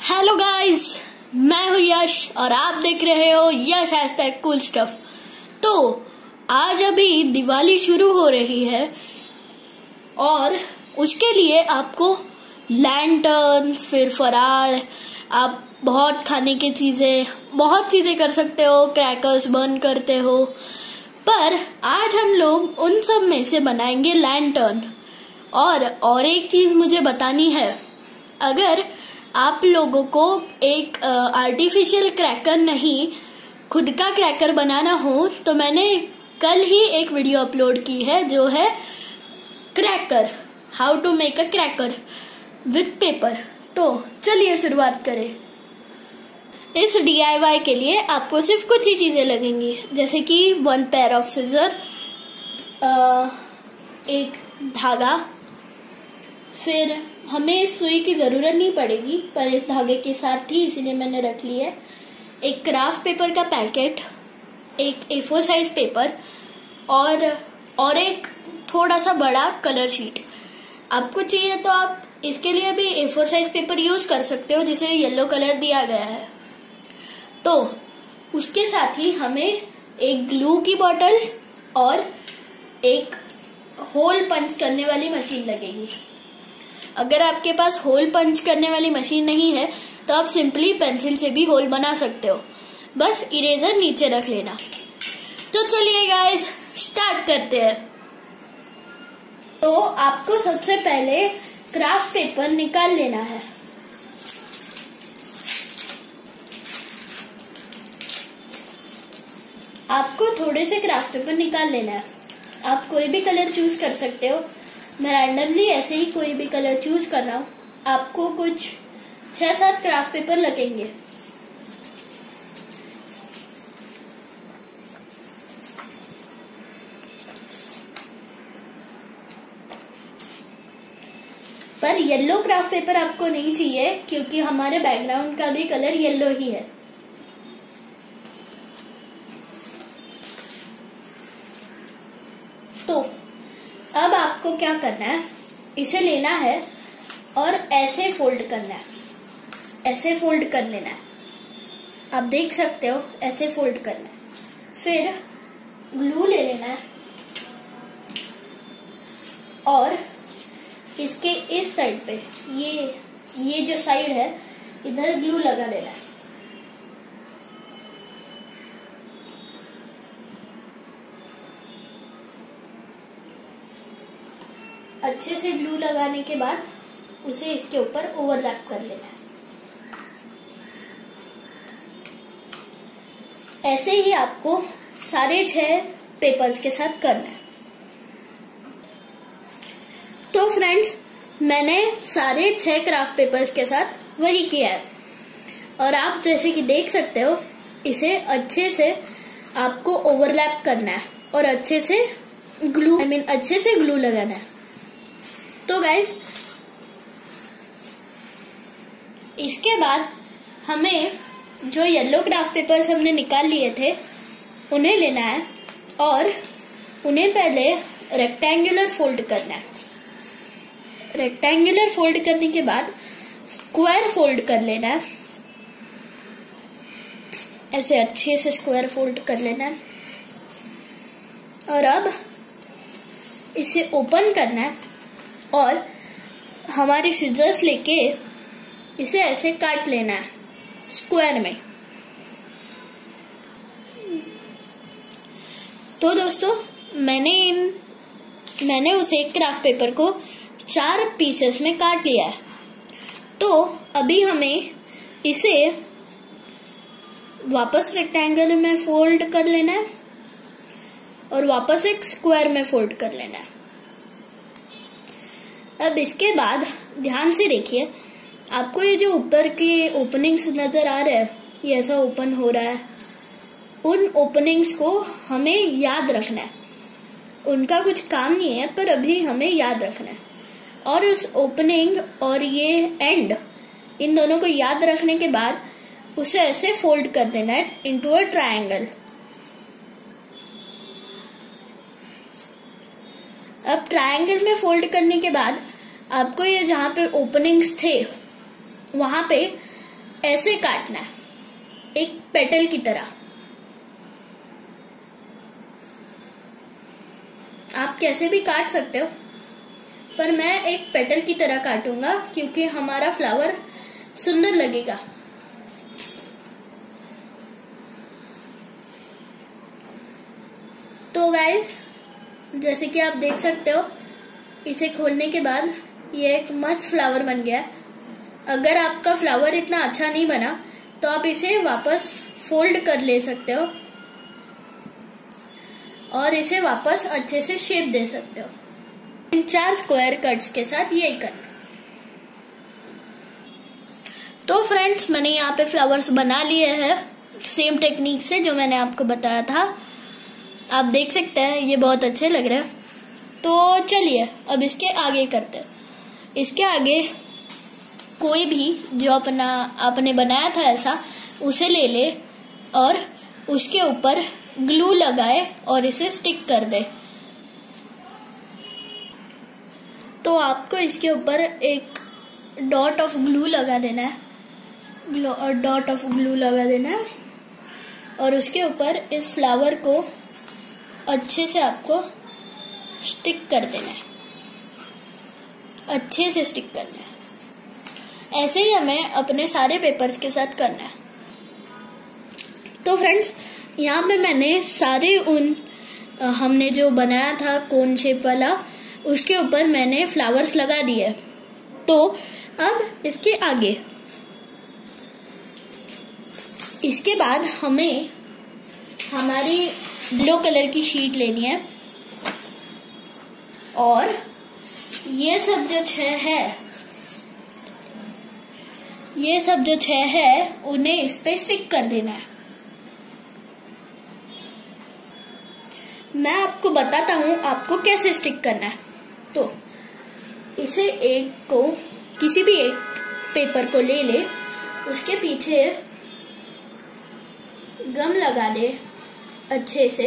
Hello guys, मैं हूँ यश और आप देख रहे हो यश #कूल स्टफ। तो आज अभी दिवाली शुरू हो रही है और उसके लिए आपको लैंटर्न्स, फिर फराळ, आप बहुत खाने की चीजें, बहुत चीजें कर सकते हो, क्रैकर्स बर्न करते हो। पर आज हम लोग उन सब में से बनाएंगे लैंटर्न। और एक चीज मुझे बतानी है, अगर आप लोगों को एक आर्टिफिशियल क्रैकर नहीं, खुद का क्रैकर बनाना हो तो मैंने कल ही एक वीडियो अपलोड की है जो है cracker, how to make a cracker with paper. तो चलिए शुरुआत करें। इस DIY के लिए आपको सिर्फ कुछ ही चीजें लगेंगी, जैसे कि 1 पेयर ऑफ सिजर, एक धागा, फिर हमें इस सुई की जरूरत नहीं पड़ेगी पर इस धागे के साथ थी इसीलिए मैंने रख ली है, एक क्राफ्ट पेपर का पैकेट, एक A4 साइज पेपर और एक थोड़ा सा बड़ा कलर शीट। आपको चाहिए तो आप इसके लिए भी A4 साइज पेपर यूज कर सकते हो जिसे येलो कलर दिया गया है। तो उसके साथ ही हमें एक ग्लू की बोतल और एक होल पंच करने वाली मशीन लगेगी। अगर आपके पास होल पंच करने वाली मशीन नहीं है तो आप सिंपली पेंसिल से भी होल बना सकते हो, बस इरेजर नीचे रख लेना। तो चलिए गाइस स्टार्ट करते हैं। तो आपको सबसे पहले क्राफ्ट पेपर निकाल लेना है। आपको थोड़े से क्राफ्ट पेपर निकाल लेना है। आप कोई भी कलर चूज कर सकते हो, मैं रैंडमली ऐसे ही कोई भी कलर चूज कर रहा हूँ। आपको कुछ 6-7 क्राफ्ट पेपर लगेंगे। पर येलो क्राफ्ट पेपर आपको नहीं चाहिए क्योंकि हमारे बैकग्राउंड का भी कलर येलो ही है। तो अब आपको क्या करना है, इसे लेना है और ऐसे फोल्ड करना है, ऐसे फोल्ड कर लेना है। आप देख सकते हो ऐसे फोल्ड करना है। फिर ग्लू ले लेना है और इसके इस साइड पे ये जो साइड है इधर ग्लू लगा देना है। अच्छे से ग्लू लगाने के बाद उसे इसके ऊपर ओवरलैप कर लेना है। ऐसे ही आपको सारे 6 पेपर्स के साथ करना है। तो फ्रेंड्स, मैंने सारे 6 क्राफ्ट पेपर्स के साथ वही किया है और आप जैसे कि देख सकते हो इसे अच्छे से आपको ओवरलैप करना है और अच्छे से ग्लू लगाना है। तो गाइस, इसके बाद हमें जो येलो क्राफ्ट पेपर्स हमने निकाल लिए थे उन्हें लेना है और उन्हें पहले रेक्टेंगुलर फोल्ड करना है। रेक्टेंगुलर फोल्ड करने के बाद स्क्वायर फोल्ड कर लेना है। ऐसे अच्छे से स्क्वायर फोल्ड कर लेना है और अब इसे ओपन करना है और हमारे सिजर्स लेके इसे ऐसे काट लेना है स्क्वायर में। तो दोस्तों, मैंने उस एक क्राफ्ट पेपर को 4 पीसेस में काट लिया है। तो अभी हमें इसे वापस रेक्टेंगल में फोल्ड कर लेना है और वापस एक स्क्वायर में फोल्ड कर लेना है। अब इसके बाद ध्यान से देखिए, आपको ये जो ऊपर के ओपनिंग्स नजर आ रहे हैं, ये ऐसा ओपन हो रहा है, उन ओपनिंग्स को हमें याद रखना है। उनका कुछ काम नहीं है पर अभी हमें याद रखना है। और उस ओपनिंग और ये एंड, इन दोनों को याद रखने के बाद उसे ऐसे फोल्ड कर देना है इनटू अ ट्रायंगल। अब ट्रायंगल में फोल्ड करने के बाद आपको ये जहाँ पे ओपनिंग्स थे वहां पे ऐसे काटना है, एक पेटल की तरह। आप कैसे भी काट सकते हो, पर मैं एक पेटल की तरह काटूंगा क्योंकि हमारा फ्लावर सुंदर लगेगा। तो गाइस, जैसे कि आप देख सकते हो, इसे खोलने के बाद ये एक मस्त फ्लावर बन गया है। अगर आपका फ्लावर इतना अच्छा नहीं बना तो आप इसे वापस फोल्ड कर ले सकते हो और इसे वापस अच्छे से शेप दे सकते हो। इन 4 स्क्वायर कट्स के साथ यही करना। तो फ्रेंड्स, मैंने यहाँ पे फ्लावर्स बना लिए हैं सेम टेक्निक से जो मैंने आपको बताया था। आप देख सकते हैं ये बहुत अच्छे लग रहे हैं। तो चलिए अब इसके आगे करते हैं। इसके आगे कोई भी जो आपने बनाया था ऐसा, उसे ले ले और उसके ऊपर ग्लू लगाए और इसे स्टिक कर दे। तो आपको इसके ऊपर एक डॉट ऑफ ग्लू लगा देना है, डॉट ऑफ ग्लू लगा देना है और उसके ऊपर इस फ्लावर को अच्छे से आपको स्टिक कर देना है, अच्छे से स्टिक करना है। ऐसे ही हमें अपने सारे पेपर्स के साथ करना है। तो फ्रेंड्स, यहाँ पे मैंने सारे हमने जो बनाया था कोन शेप वाला, उसके ऊपर मैंने फ्लावर्स लगा दिए। तो अब इसके आगे, इसके बाद हमें हमारी येलो कलर की शीट लेनी है और ये सब जो 6 है उन्हें इस पे स्टिक कर देना है। मैं आपको बताता हूँ आपको कैसे स्टिक करना है। तो इसे किसी भी एक पेपर को ले, उसके पीछे गम लगा दे अच्छे से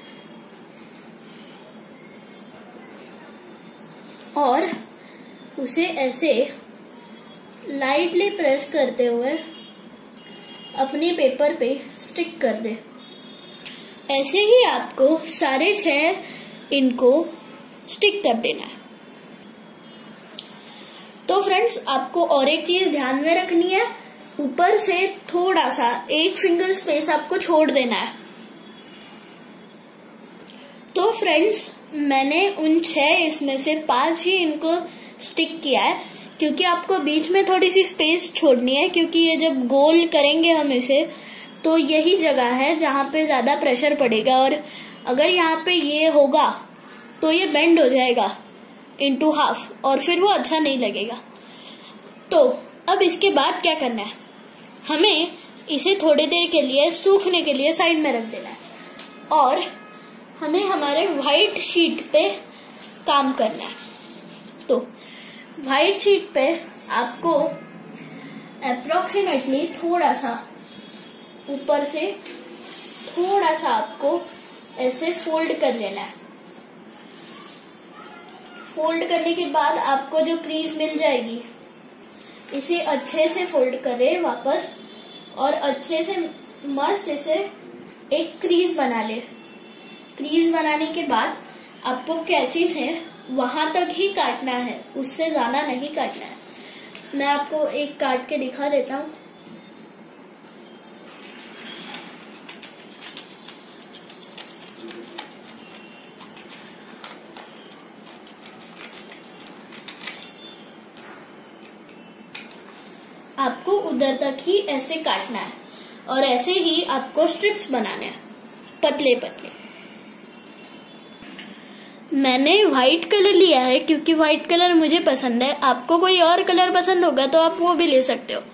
और उसे ऐसे लाइटली प्रेस करते हुए अपने पेपर पे स्टिक कर दे। ऐसे ही आपको सारे 6 इनको स्टिक कर देना है। तो फ्रेंड्स, आपको और एक चीज ध्यान में रखनी है, ऊपर से थोड़ा सा 1 फिंगर स्पेस आपको छोड़ देना है। तो फ्रेंड्स, मैंने उन 6 इसमें से 5 ही इनको स्टिक किया है क्योंकि आपको बीच में थोड़ी सी स्पेस छोड़नी है, क्योंकि ये जब गोल करेंगे हम इसे तो यही जगह है जहाँ पे ज्यादा प्रेशर पड़ेगा और अगर यहाँ पे ये होगा तो ये बेंड हो जाएगा इनटू हाफ और फिर वो अच्छा नहीं लगेगा। तो अब इसके बाद क्या करना है, हमें इसे थोड़ी देर के लिए सूखने के लिए साइड में रख देना है और हमें हमारे व्हाइट शीट पे काम करना है। तो व्हाइट शीट पे आपको अप्रोक्सीमेटली थोड़ा सा ऊपर से थोड़ा सा आपको ऐसे फोल्ड कर लेना है। फोल्ड करने के बाद आपको जो क्रीज मिल जाएगी, इसे अच्छे से फोल्ड करें वापस और अच्छे से मस्त इसे एक क्रीज बना ले। क्रीज बनाने के बाद आपको कैंची से वहां तक ही काटना है, उससे ज्यादा नहीं काटना है। मैं आपको एक काट के दिखा देता हूँ। आपको उधर तक ही ऐसे काटना है और ऐसे ही आपको स्ट्रिप्स बनाने हैं पतले पतले। मैंने व्हाइट कलर लिया है क्योंकि व्हाइट कलर मुझे पसंद है। आपको कोई और कलर पसंद होगा तो आप वो भी ले सकते हो।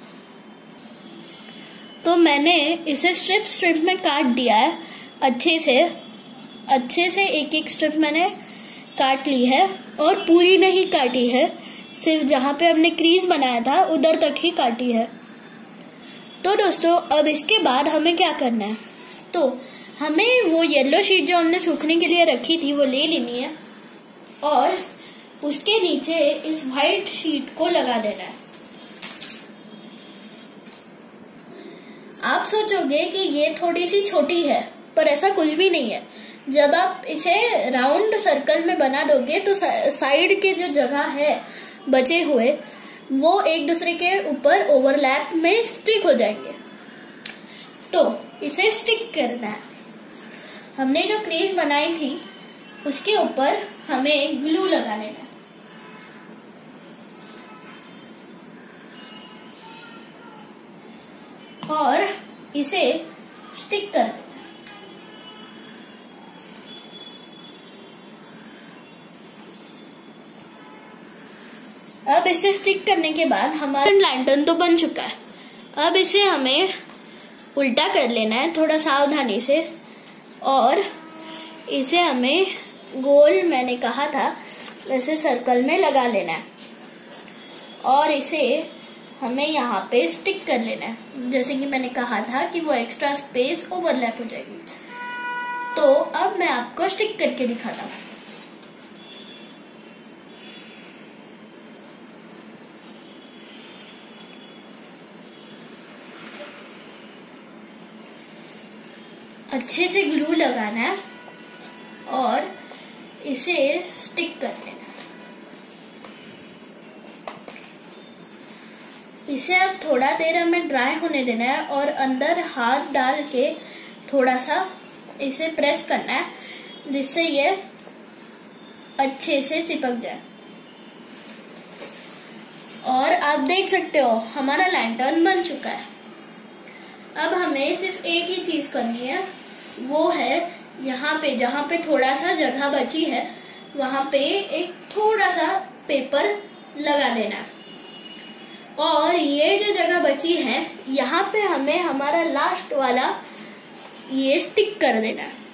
तो मैंने इसे स्ट्रिप में काट दिया है अच्छे से एक एक स्ट्रिप मैंने काट ली है और पूरी नहीं काटी है, सिर्फ जहां पे हमने क्रीज बनाया था उधर तक ही काटी है। तो दोस्तों, अब इसके बाद हमें क्या करना है, तो हमें वो येलो शीट जो हमने सूखने के लिए रखी थी वो ले लेनी है और उसके नीचे इस व्हाइट शीट को लगा देना है। आप सोचोगे कि ये थोड़ी सी छोटी है, पर ऐसा कुछ भी नहीं है। जब आप इसे राउंड सर्कल में बना दोगे तो साइड के जो जगह है बचे हुए वो एक दूसरे के ऊपर ओवरलैप में स्टिक हो जाएंगे। तो इसे स्टिक करना है। हमने जो क्रीज बनाई थी उसके ऊपर हमें ग्लू लगा लेना है। और इसे स्टिक कर देना। अब इसे स्टिक करने के बाद हमारा लैंटर्न तो बन चुका है। अब इसे हमें उल्टा कर लेना है थोड़ा सावधानी से, और इसे हमें गोल मैंने कहा था वैसे सर्कल में लगा लेना है और इसे हमें यहाँ पे स्टिक कर लेना है। जैसे कि मैंने कहा था कि वो एक्स्ट्रा स्पेस ओवरलैप हो जाएगी। तो अब मैं आपको स्टिक करके दिखाता हूँ। अच्छे से ग्लू लगाना है और इसे स्टिक कर लेना है। इसे अब थोड़ा देर हमें ड्राई होने देना है और अंदर हाथ डाल के थोड़ा सा इसे प्रेस करना है जिससे ये अच्छे से चिपक जाए। और आप देख सकते हो हमारा लैंटर्न बन चुका है। अब हमें सिर्फ एक ही चीज करनी है, वो है यहाँ पे जहाँ पे थोड़ा सा जगह बची है वहां पे एक थोड़ा सा पेपर लगा देना है। और ये जो जगह बची है यहाँ पे हमें हमारा लास्ट वाला ये स्टिक कर देना है।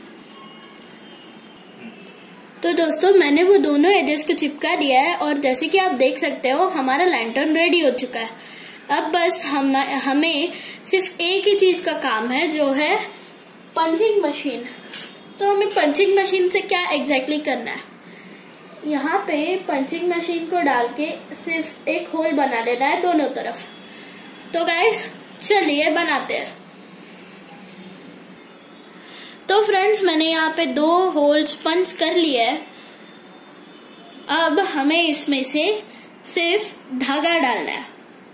तो दोस्तों मैंने वो दोनों एजेस को चिपका दिया है और जैसे कि आप देख सकते हो हमारा लैंटर्न रेडी हो चुका है। अब बस हमें सिर्फ एक ही चीज का काम है जो है पंचिंग मशीन। तो हमें पंचिंग मशीन से क्या एग्जैक्टली करना है, यहाँ पे पंचिंग मशीन को डाल के सिर्फ एक होल बना लेना है दोनों तरफ। तो गाइस चलिए बनाते हैं। तो फ्रेंड्स मैंने यहाँ पे 2 होल्स पंच कर लिए है। अब हमें इसमें से सिर्फ धागा डालना है।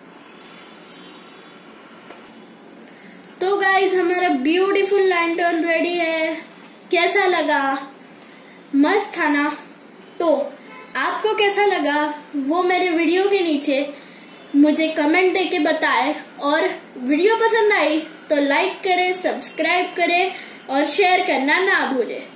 तो गाइस हमारा ब्यूटीफुल लैंटर्न रेडी है। कैसा लगा? मस्त था ना? तो आपको कैसा लगा वो मेरे वीडियो के नीचे मुझे कमेंट देके बताएं, और वीडियो पसंद आई तो लाइक करें, सब्सक्राइब करें और शेयर करना ना भूलें।